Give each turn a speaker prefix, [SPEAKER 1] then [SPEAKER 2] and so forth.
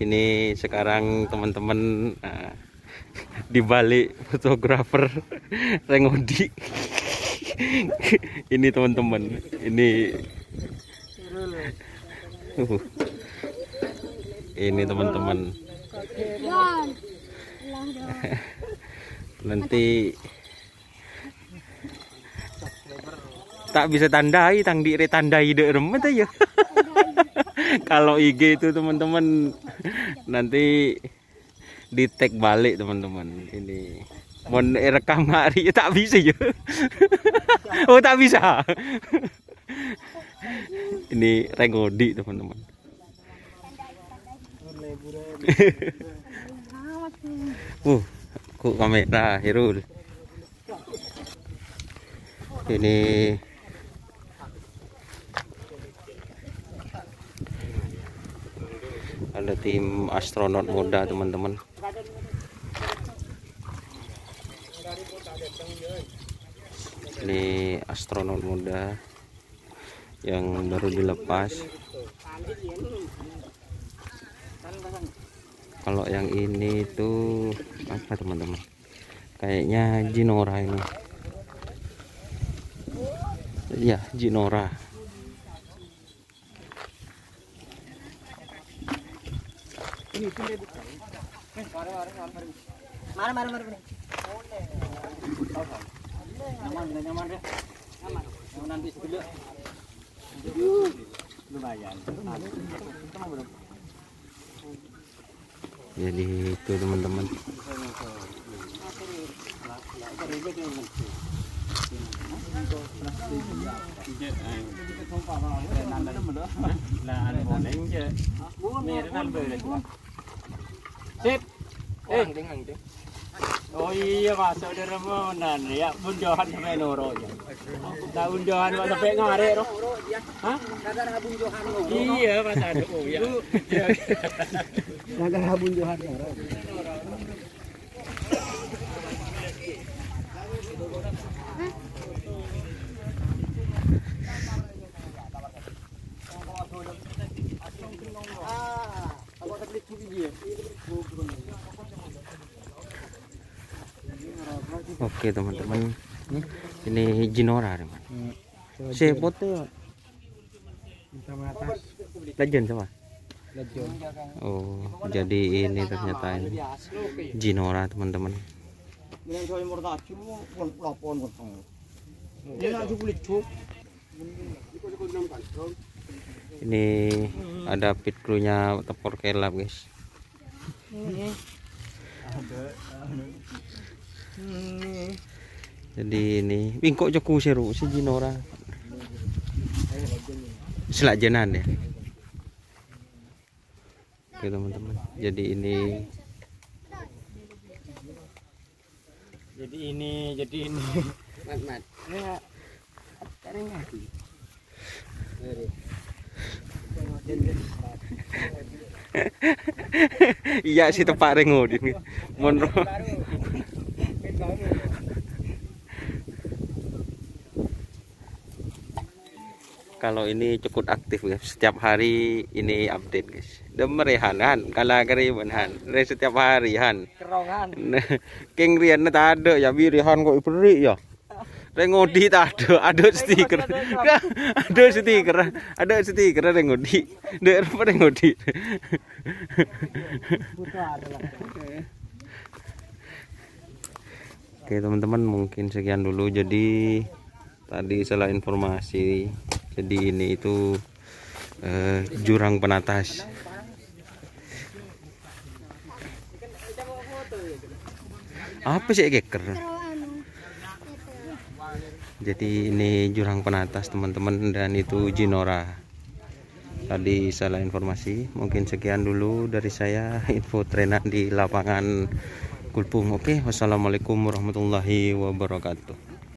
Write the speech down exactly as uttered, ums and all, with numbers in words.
[SPEAKER 1] Ini sekarang teman-teman uh, di balik fotografer Rengodi. Ini teman-teman, ini uh, ini teman-teman. Nanti tak bisa tandai, tang dire tandai de remet ya. Kalau I G itu teman-teman nanti di tag balik teman-teman. Ini mau rekam hari tak bisa ya. Oh tak bisa. Ini Rengodi teman-teman. Uh, kok kamera Hirul. Ini ada tim astronot muda teman-teman. Ini astronot muda yang baru dilepas. Kalau yang ini itu apa teman-teman? Kayaknya Jinora ini. Ya, Jinora.
[SPEAKER 2] Mari mari mari. Nyaman nyaman deh. Nyaman. Nanti dulu. Lumayan.
[SPEAKER 1] Jadi itu teman-teman.
[SPEAKER 2] Sip. Eh, oh iya Mas, saudara menan ya, bunjohan sampai noro ya. Dah bunjohan Mas sampai ngarek roh. Hah? Gara-gara bunjohan. Iya Mas ada oh ya. Gara-gara bunjohan noro.
[SPEAKER 1] Oke teman-teman, ini Jinora teman. Sepot tuh. Legend sama. Oh, jadi ini ternyata ini Jinora teman-teman. Ini ada pit crew-nya Tepor Kelab guys. Jadi ini bingkok joku seru si Jinora. Selajenan ya. Oke teman-teman. Jadi ini
[SPEAKER 2] Jadi ini jadi ini. Mat mat. Ya. Taring lagi.
[SPEAKER 1] Iya si tepak Rengodi. Monro. Kalau ini cukup aktif guys, setiap hari ini update guys. Demerehan han, kalau keriban han, setiap hari han.
[SPEAKER 2] Kerongan.
[SPEAKER 1] King Rian tak ada ya, birihan kok iberi ya. Rengodi tak ada, ada stiker, ada stiker, ada stiker Rengodi, ada apa Rengodi? Oke teman-teman, mungkin sekian dulu. Jadi tadi salah informasi. Jadi ini itu eh, jurang penatas. Apa sih geker? Jadi ini jurang penatas teman-teman, dan itu Jinora. Tadi salah informasi. Mungkin sekian dulu dari saya, info trenan di lapangan Kulpung. Oke, wassalamualaikum warahmatullahi wabarakatuh.